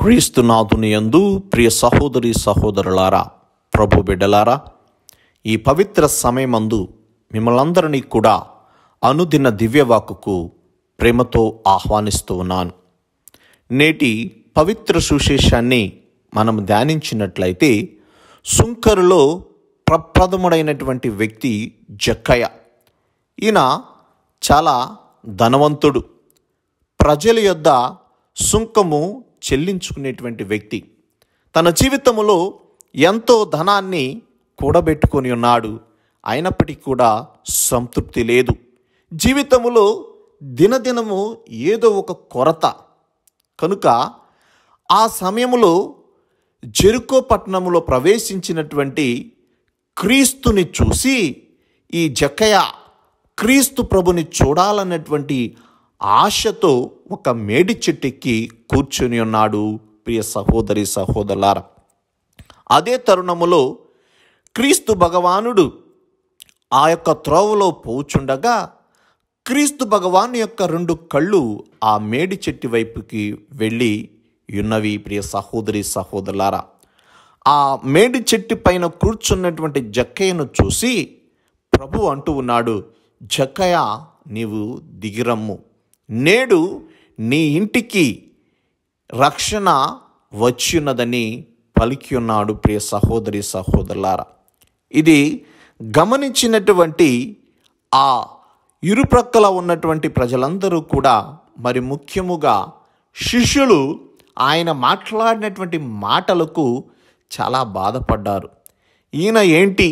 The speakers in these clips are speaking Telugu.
క్రీస్తునాథుని యందు ప్రియ సహోదరి సహోదరులారా, ప్రభు బిడ్డలారా, ఈ పవిత్ర సమయమందు మిమ్మల్ందరినీ కూడా అనుదిన దివ్యవాక్కుకు ప్రేమతో ఆహ్వానిస్తూ ఉన్నాను. నేటి పవిత్ర సువిశేషాన్ని మనం ధ్యానించినట్లయితే సుంకరులో ప్రప్రథముడైనటువంటి వ్యక్తి జక్కయ్య. ఈయన చాలా ధనవంతుడు, ప్రజల యొద్ద సుంకము చెల్లించుకునేటువంటి వ్యక్తి. తన జీవితంలో ఎంతో ధనాన్ని కూడబెట్టుకొని ఉన్నాడు. అయినప్పటికీ కూడా సంతృప్తి లేదు. జీవితంలో దినదినము ఏదో ఒక కొరత. కనుక ఆ సమయంలో జెరికో పట్టణంలో ప్రవేశించినటువంటి క్రీస్తుని చూసి ఈ జక్కయ్య క్రీస్తు ప్రభుని చూడాలన్నటువంటి ఆశతో ఒక మేడి చెట్టెక్కి కూర్చొని ఉన్నాడు. ప్రియ సహోదరి సహోదరులారా, అదే తరుణములో క్రీస్తు భగవానుడు ఆ యొక్క త్రోవలో పోచుండగా క్రీస్తు భగవాను యొక్క 2 కళ్ళు ఆ మేడి చెట్టు వైపుకి వెళ్ళి ఉన్నవి. ప్రియ సహోదరి సహోదరులారా, ఆ మేడి చెట్టు పైన కూర్చున్నటువంటి జక్కయ్యను చూసి ప్రభు అంటూ ఉన్నాడు, జక్కయ్య, నీవు దిగిరమ్ము, నేడు నీ ఇంటికి రక్షణ వచ్చియున్నదని పలికి ఉన్నాడు. ప్రియ సహోదరి సహోదరులారా, ఇది గమనించినటువంటి ఆ ఇరుప్రక్కల ఉన్నటువంటి ప్రజలందరూ కూడా, మరి ముఖ్యముగా శిష్యులు ఆయన మాట్లాడినటువంటి మాటలకు చాలా బాధపడ్డారు. ఈయన ఏంటి,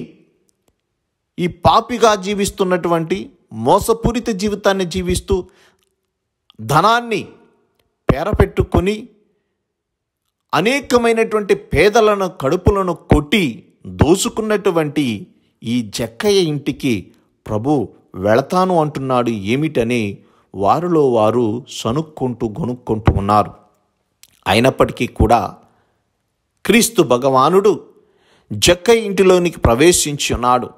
ఈ పాపిగా జీవిస్తున్నటువంటి మోసపూరిత జీవితాన్ని జీవిస్తూ ధనాన్ని పేరపెట్టుకొని అనేకమైనటువంటి పేదలను కడుపులను కొట్టి దోసుకున్నటువంటి ఈ జక్కయ్య ఇంటికి ప్రభు వెళతాను అంటున్నాడు ఏమిటని వారిలో వారు గొనుక్కుంటూ ఉన్నారు. అయినప్పటికీ కూడా క్రీస్తు భగవానుడు జక్కయ్య ఇంటిలోనికి ప్రవేశించి ఉన్నాడు.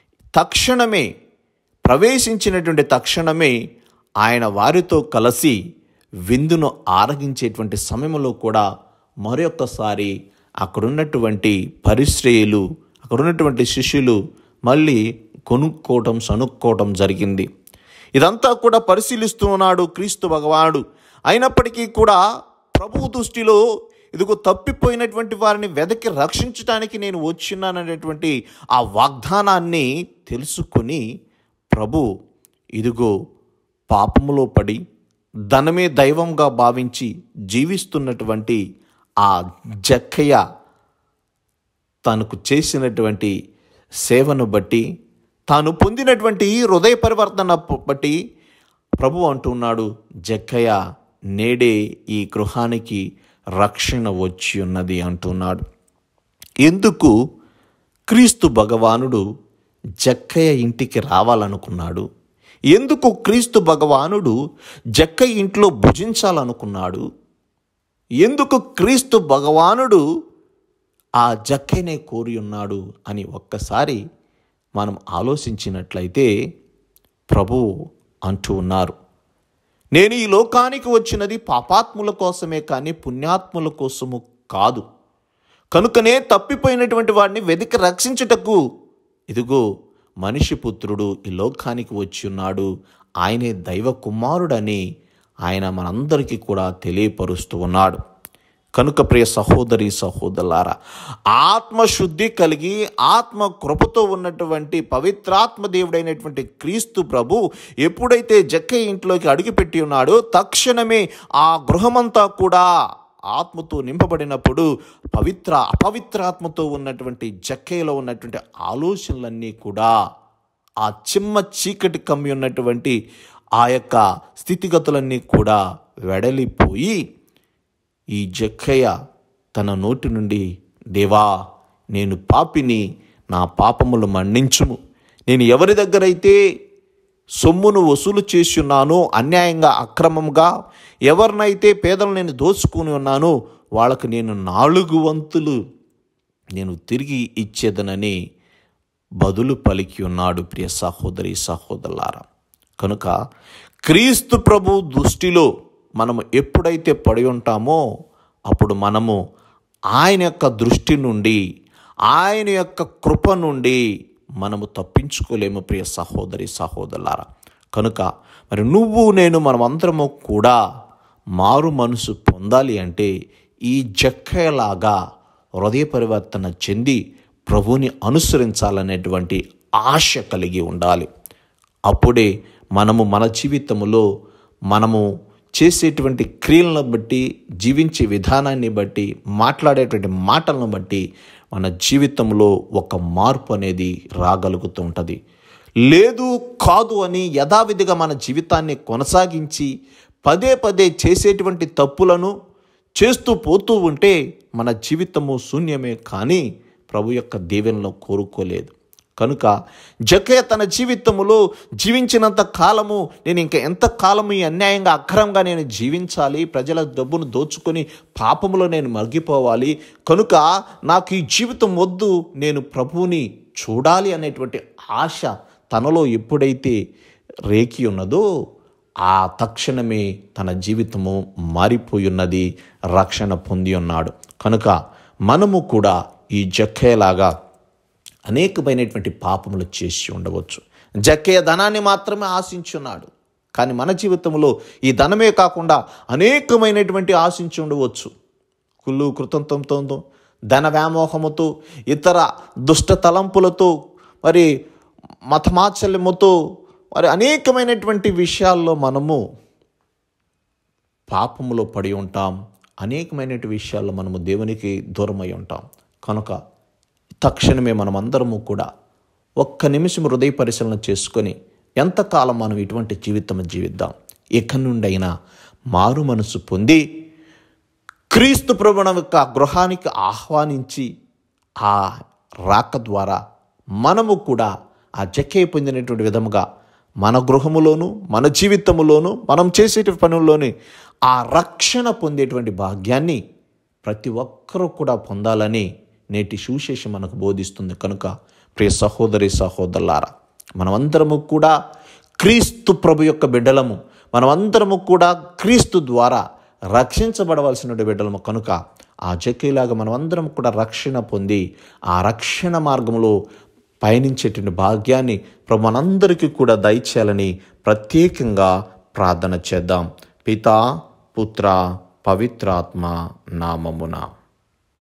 ప్రవేశించినటువంటి తక్షణమే ఆయన వారితో కలిసి విందును ఆరగించేటువంటి సమయంలో కూడా మరొకసారి అక్కడున్నటువంటి పరిశ్రయులు, అక్కడున్నటువంటి శిష్యులు మళ్ళీ సనుక్కోవటం జరిగింది. ఇదంతా కూడా పరిశీలిస్తూ ఉన్నాడు క్రీస్తు భగవానుడు. అయినప్పటికీ కూడా ప్రభు దృష్టిలో ఇదిగో తప్పిపోయినటువంటి వారిని వెదకి రక్షించడానికి నేను వచ్చినాననేటువంటి ఆ వాగ్దానాన్ని తెలుసుకొని ప్రభు ఇదిగో పాపములో పడి ధనమే దైవంగా భావించి జీవిస్తున్నటువంటి ఆ జక్కయ్య తనకు చేసినటువంటి సేవను బట్టి, తాను పొందినటువంటి హృదయ పరివర్తన బట్టి ప్రభు అంటున్నాడు, జక్కయ్య, నేడే ఈ గృహానికి రక్షణ వచ్చి ఉన్నది అంటున్నాడు. ఎందుకు క్రీస్తు భగవానుడు జక్కయ్య ఇంటికి రావాలనుకున్నాడు? ఎందుకు క్రీస్తు భగవానుడు జక్కయ్య ఇంట్లో భుజించాలనుకున్నాడు? ఎందుకు క్రీస్తు భగవానుడు ఆ జక్కయ్యనే కోరి ఉన్నాడు అని ఒక్కసారి మనం ఆలోచించినట్లయితే ప్రభు అంటూ ఉన్నారు, నేను ఈ లోకానికి వచ్చినది పాపాత్ముల కోసమే కానీ పుణ్యాత్ముల కోసము కాదు. కనుకనే తప్పిపోయినటువంటి వాడిని వెతికి రక్షించుటకు ఇదిగో మనిషి పుత్రుడు ఈ లోకానికి వచ్చి ఉన్నాడు. ఆయనే దైవ కుమారుడని ఆయన మనందరికీ కూడా తెలియపరుస్తూ ఉన్నాడు. కనుక ప్రియ సహోదరి సహోదరులారా, ఆత్మశుద్ధి కలిగి ఆత్మ కృపతో ఉన్నటువంటి పవిత్రాత్మ దేవుడైనటువంటి క్రీస్తు ప్రభు ఎప్పుడైతే జక్కయ్య ఇంట్లోకి అడుగుపెట్టి ఉన్నాడో తక్షణమే ఆ గృహమంతా కూడా ఆత్మతో నింపబడినప్పుడు అపవిత్రాత్మతో ఉన్నటువంటి జక్కయ్యలో ఉన్నటువంటి ఆలోచనలన్నీ కూడా ఆ చీకటి కమ్మి ఉన్నటువంటి ఆ యొక్క స్థితిగతులన్నీ కూడా వెడలిపోయి ఈ జక్కయ్య తన నోటి నుండి, దేవా, నేను పాపిని, నా పాపములు మన్నించుము, నేను ఎవరి దగ్గరైతే సొమ్మును వసూలు చేసి ఉన్నానో అన్యాయంగా అక్రమంగా, ఎవరినైతే పేదలు నేను దోచుకుని ఉన్నానో వాళ్ళకు నేను 4 వంతులు నేను తిరిగి ఇచ్చేదనని బదులు పలికి ఉన్నాడు. ప్రియ సహోదరి సహోదరులారా, కనుక క్రీస్తు ప్రభు దృష్టిలో మనము ఎప్పుడైతే పడి ఉంటామో అప్పుడు మనము ఆయన యొక్క దృష్టి నుండి, ఆయన యొక్క కృప నుండి మనము తప్పించుకోలేము ప్రియ సహోదరి సహోదరులారా. కనుక మరి నువ్వు నేను మనమందరము కూడా మారు మనసు పొందాలి అంటే ఈ జక్కయ్యలాగా హృదయ పరివర్తన చెంది ప్రభువుని అనుసరించాలనేటువంటి ఆశ కలిగి ఉండాలి. అప్పుడే మనము మన జీవితంలో మనము చేసేటువంటి క్రియలను బట్టి, జీవించే విధానాన్ని బట్టి, మాట్లాడేటువంటి మాటలను బట్టి మన జీవితంలో ఒక మార్పు అనేది రాగలుగుతూ ఉంటుంది. లేదు కాదు అని యథావిధిగా మన జీవితాన్ని కొనసాగించి పదే పదే చేసేటువంటి తప్పులను చేస్తూ పోతూ ఉంటే మన జీవితము శూన్యమే, కానీ ప్రభు యొక్క దీవెనలో కోరుకోలేదు. కనుక జక్కయ్య తన జీవితంలో జీవించినంత కాలము నేను ఇంకా ఎంత కాలము ఈ అన్యాయంగా అక్రమంగా నేను జీవించాలి, ప్రజల డబ్బును దోచుకొని పాపములో నేను మగ్గిపోవాలి, కనుక నాకు ఈ జీవితం వద్దు, నేను ప్రభువుని చూడాలి అనేటువంటి ఆశ తనలో ఎప్పుడైతే రేకి ఉన్నదో ఆ తక్షణమే తన జీవితము మారిపోయి ఉన్నది, రక్షణ పొంది ఉన్నాడు. కనుక మనము కూడా ఈ జక్కయ్యలాగా అనేకమైనటువంటి పాపములు చేసి ఉండవచ్చు. జక్కయ్య ధనాన్ని మాత్రమే ఆశించున్నాడు, కానీ మన జీవితంలో ఈ ధనమే కాకుండా అనేకమైనటువంటి ఆశించి ఉండవచ్చు. కుళ్ళు కృతంతో, ధన వ్యామోహముతో, ఇతర దుష్ట తలంపులతో, మరి మతమాచల్యముతో, మరి అనేకమైనటువంటి విషయాల్లో మనము పాపములో పడి ఉంటాం. అనేకమైనటువంటి విషయాల్లో మనము దేవునికి దూరమై ఉంటాం. కనుక తక్షణమే మనమందరము కూడా ఒక్క నిమిషం హృదయ పరిశీలన చేసుకొని ఎంతకాలం మనం ఇటువంటి జీవితం జీవిద్దాం. ఇక నుండైనా మారు మనసు పొంది క్రీస్తు ప్రభువుని యొక్క గృహానికి ఆహ్వానించి ఆ రాక ద్వారా మనము కూడా ఆ జక్కయ్య పొందినటువంటి విధముగా మన గృహములోను, మన జీవితములోను, మనం చేసేటువంటి పనుల్లోని ఆ రక్షణ పొందేటువంటి భాగ్యాన్ని ప్రతి ఒక్కరూ కూడా పొందాలని నేటి సువిశేషం మనకు బోధిస్తుంది. కనుక ప్రియ సహోదరి సహోదరులారా, మనమందరము కూడా క్రీస్తు ప్రభు యొక్క బిడ్డలము, మనమందరము కూడా క్రీస్తు ద్వారా రక్షించబడవలసిన బిడ్డలము. కనుక ఆ జక్కయ్యలాగా మనమందరం కూడా రక్షణ పొంది ఆ రక్షణ మార్గంలో పయనించేటువంటి భాగ్యాన్ని ప్రభు మనందరికీ కూడా దయచేయాలని ప్రత్యేకంగా ప్రార్థన చేద్దాం. పితా, పుత్ర, పవిత్రాత్మ నామమున.